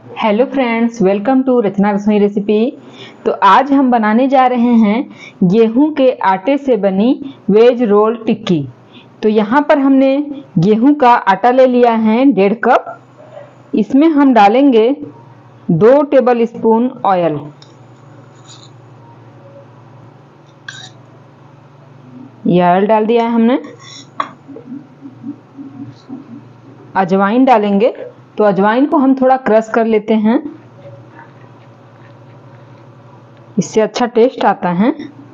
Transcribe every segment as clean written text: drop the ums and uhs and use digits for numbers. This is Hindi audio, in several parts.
Hello friends, welcome to Rachna Rasoi recipe. तो आज हम बनाने जा रहे हैं गेहूं के आटे से बनी वेज रोल टिक्की। तो यहाँ पर हमने गेहूं का आटा ले लिया है 1.5 कप। इसमें हम डालेंगे 2 टेबल स्पून ऑयल। ये ऑयल डाल दिया है हमने। अजवाइन डालेंगे, तो अजवाइन को हम थोड़ा क्रश कर लेते हैं, इससे अच्छा टेस्ट आता है।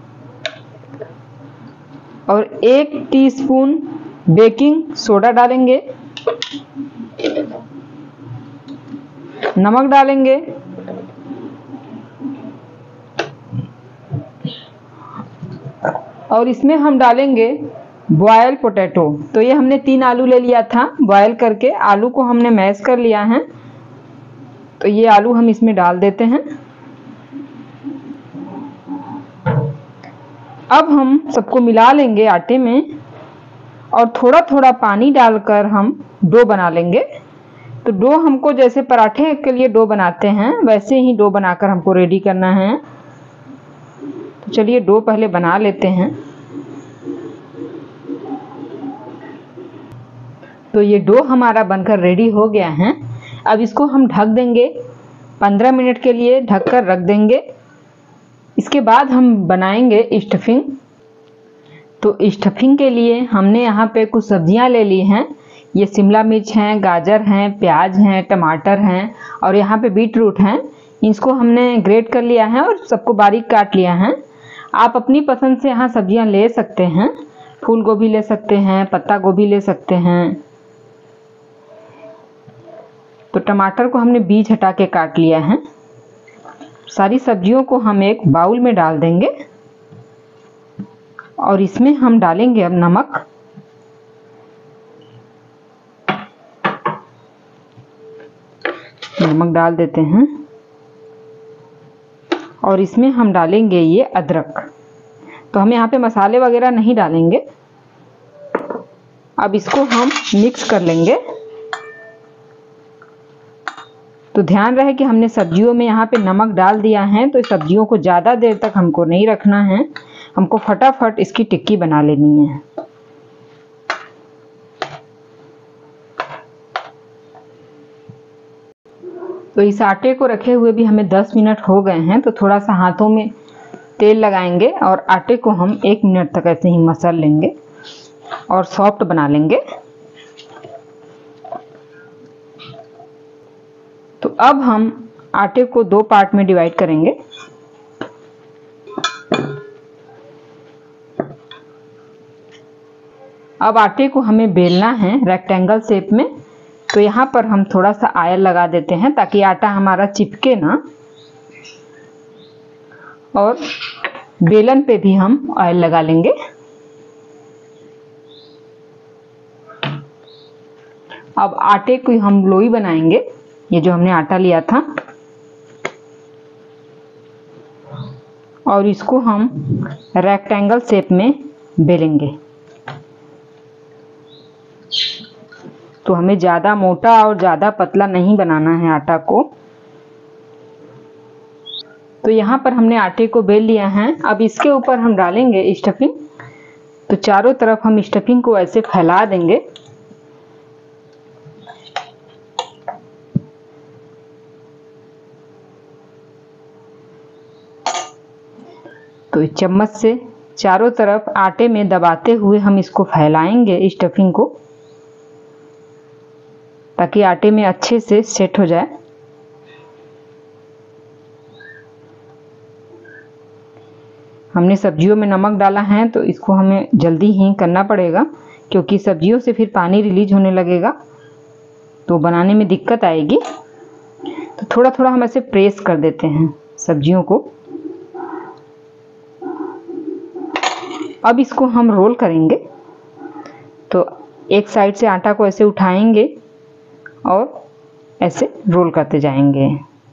और 1 टीस्पून बेकिंग सोडा डालेंगे, नमक डालेंगे और इसमें हम डालेंगे बॉयल पोटैटो। तो ये हमने 3 आलू ले लिया था बॉयल करके। आलू को हमने मैश कर लिया है, तो ये आलू हम इसमें डाल देते हैं। अब हम सबको मिला लेंगे आटे में और थोड़ा थोड़ा पानी डालकर हम डो बना लेंगे। तो डो हमको जैसे पराठे के लिए डो बनाते हैं वैसे ही डो बनाकर हमको रेडी करना है। तो चलिए डो पहले बना लेते हैं। तो ये डो हमारा बनकर रेडी हो गया है। अब इसको हम ढक देंगे, 15 मिनट के लिए ढक कर रख देंगे। इसके बाद हम बनाएंगे स्टफिंग। तो स्टफिंग के लिए हमने यहाँ पे कुछ सब्जियाँ ले ली हैं। ये शिमला मिर्च हैं, गाजर हैं, प्याज हैं, टमाटर हैं और यहाँ पे बीट रूट हैं। इसको हमने ग्रेट कर लिया है और सबको बारीक काट लिया है। आप अपनी पसंद से यहाँ सब्जियाँ ले सकते हैं। फूल गोभी ले सकते हैं, पत्ता गोभी ले सकते हैं। तो टमाटर को हमने बीज हटा के काट लिया है। सारी सब्जियों को हम एक बाउल में डाल देंगे और इसमें हम डालेंगे अब नमक। नमक डाल देते हैं और इसमें हम डालेंगे ये अदरक। तो हम यहाँ पे मसाले वगैरह नहीं डालेंगे। अब इसको हम मिक्स कर लेंगे। तो ध्यान रहे कि हमने सब्जियों में यहाँ पे नमक डाल दिया है, तो सब्जियों को ज़्यादा देर तक हमको नहीं रखना है। हमको फटाफट इसकी टिक्की बना लेनी है। तो इस आटे को रखे हुए भी हमें 10 मिनट हो गए हैं। तो थोड़ा सा हाथों में तेल लगाएंगे और आटे को हम 1 मिनट तक ऐसे ही मसल लेंगे और सॉफ्ट बना लेंगे। तो अब हम आटे को 2 पार्ट में डिवाइड करेंगे। अब आटे को हमें बेलना है रेक्टेंगल शेप में। तो यहाँ पर हम थोड़ा सा ऑयल लगा देते हैं ताकि आटा हमारा चिपके ना। और बेलन पे भी हम ऑयल लगा लेंगे। अब आटे को हम लोई बनाएंगे। ये जो हमने आटा लिया था और इसको हम रेक्टेंगल शेप में बेलेंगे। तो हमें ज़्यादा मोटा और ज़्यादा पतला नहीं बनाना है आटा को। तो यहाँ पर हमने आटे को बेल लिया है। अब इसके ऊपर हम डालेंगे स्टफिंग। तो चारों तरफ हम स्टफिंग को ऐसे फैला देंगे। तो इस चम्मच से चारों तरफ आटे में दबाते हुए हम इसको फैलाएंगे स्टफिंग को, ताकि आटे में अच्छे से सेट हो जाए। हमने सब्जियों में नमक डाला है तो इसको हमें जल्दी ही करना पड़ेगा, क्योंकि सब्जियों से फिर पानी रिलीज होने लगेगा तो बनाने में दिक्कत आएगी। तो थोड़ा थोड़ा हम ऐसे प्रेस कर देते हैं सब्जियों को। अब इसको हम रोल करेंगे। तो एक साइड से आटा को ऐसे उठाएंगे और ऐसे रोल करते जाएंगे।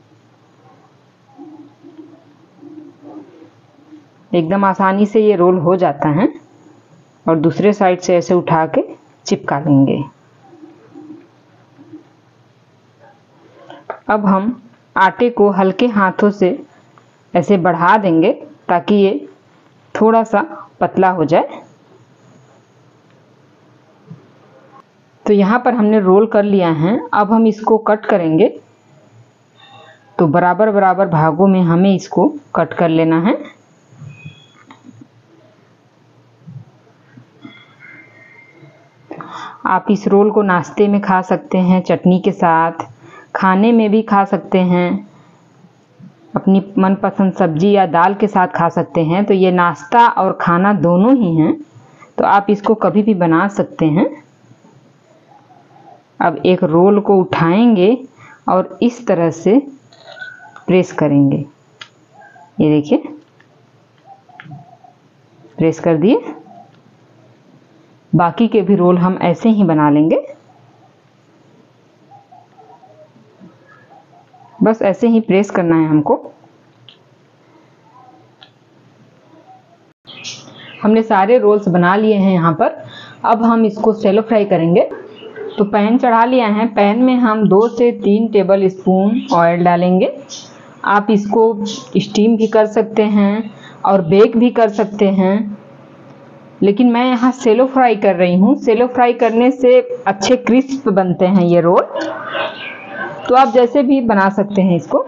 एकदम आसानी से ये रोल हो जाता है और दूसरे साइड से ऐसे उठा के चिपका लेंगे। अब हम आटे को हल्के हाथों से ऐसे बढ़ा देंगे ताकि ये थोड़ा सा पतला हो जाए। तो यहाँ पर हमने रोल कर लिया है। अब हम इसको कट करेंगे। तो बराबर बराबर भागों में हमें इसको कट कर लेना है। आप इस रोल को नाश्ते में खा सकते हैं, चटनी के साथ, खाने में भी खा सकते हैं, अपनी मनपसंद सब्जी या दाल के साथ खा सकते हैं। तो ये नाश्ता और खाना दोनों ही हैं, तो आप इसको कभी भी बना सकते हैं। अब एक रोल को उठाएंगे और इस तरह से प्रेस करेंगे। ये देखिए, प्रेस कर दिए। बाकी के भी रोल हम ऐसे ही बना लेंगे। बस ऐसे ही प्रेस करना है हमको। हमने सारे रोल्स बना लिए हैं यहाँ पर। अब हम इसको शैलो फ्राई करेंगे। तो पैन चढ़ा लिया है। पैन में हम 2 से 3 टेबल स्पून ऑयल डालेंगे। आप इसको स्टीम भी कर सकते हैं और बेक भी कर सकते हैं, लेकिन मैं यहाँ शैलो फ्राई कर रही हूँ। शैलो फ्राई करने से अच्छे क्रिस्प बनते हैं ये रोल। तो आप जैसे भी बना सकते हैं इसको।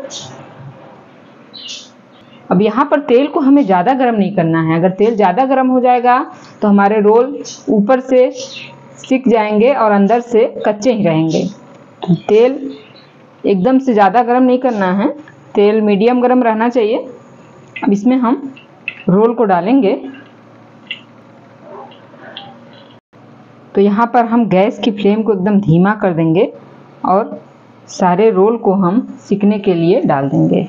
अब यहाँ पर तेल को हमें ज़्यादा गर्म नहीं करना है। अगर तेल ज़्यादा गर्म हो जाएगा तो हमारे रोल ऊपर से सिक जाएंगे और अंदर से कच्चे ही रहेंगे। तेल एकदम से ज़्यादा गर्म नहीं करना है, तेल मीडियम गर्म रहना चाहिए। अब इसमें हम रोल को डालेंगे। तो यहाँ पर हम गैस की फ्लेम को एकदम धीमा कर देंगे और सारे रोल को हम सिकने के लिए डाल देंगे।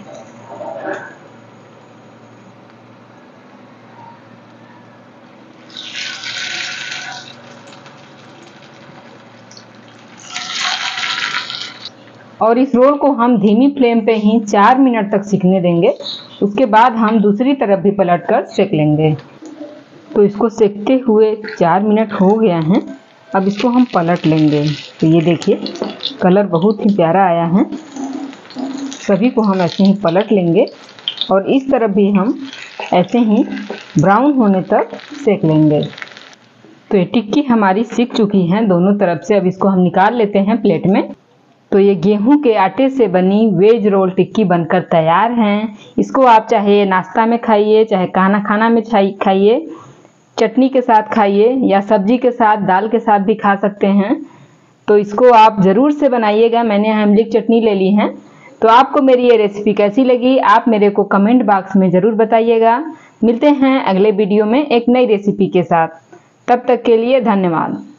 और इस रोल को हम धीमी फ्लेम पे ही 4 मिनट तक सिकने देंगे। उसके बाद हम दूसरी तरफ भी पलट कर सेक लेंगे। तो इसको सेकते हुए 4 मिनट हो गया है। अब इसको हम पलट लेंगे। तो ये देखिए, कलर बहुत ही प्यारा आया है। सभी को हम ऐसे ही पलट लेंगे और इस तरफ भी हम ऐसे ही ब्राउन होने तक सेक लेंगे। तो ये टिक्की हमारी सिक चुकी है दोनों तरफ से। अब इसको हम निकाल लेते हैं प्लेट में। तो ये गेहूं के आटे से बनी वेज रोल टिक्की बनकर तैयार हैं। इसको आप चाहे नाश्ता में खाइए, चाहे खाना में खाइए, चटनी के साथ खाइए या सब्जी के साथ, दाल के साथ भी खा सकते हैं। तो इसको आप ज़रूर से बनाइएगा। मैंने यहाँ इमली की चटनी ले ली है। तो आपको मेरी ये रेसिपी कैसी लगी, आप मेरे को कमेंट बॉक्स में ज़रूर बताइएगा। मिलते हैं अगले वीडियो में एक नई रेसिपी के साथ। तब तक के लिए धन्यवाद।